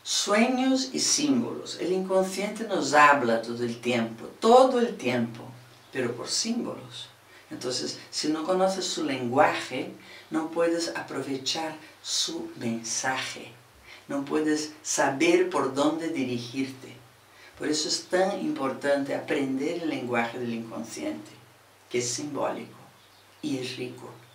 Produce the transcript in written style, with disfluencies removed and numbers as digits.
Sueños y símbolos. El inconsciente nos habla todo el tiempo, pero por símbolos. Entonces, si no conoces su lenguaje, no puedes aprovechar su mensaje, no puedes saber por dónde dirigirte. Por eso es tan importante aprender el lenguaje del inconsciente, que es simbólico y es rico.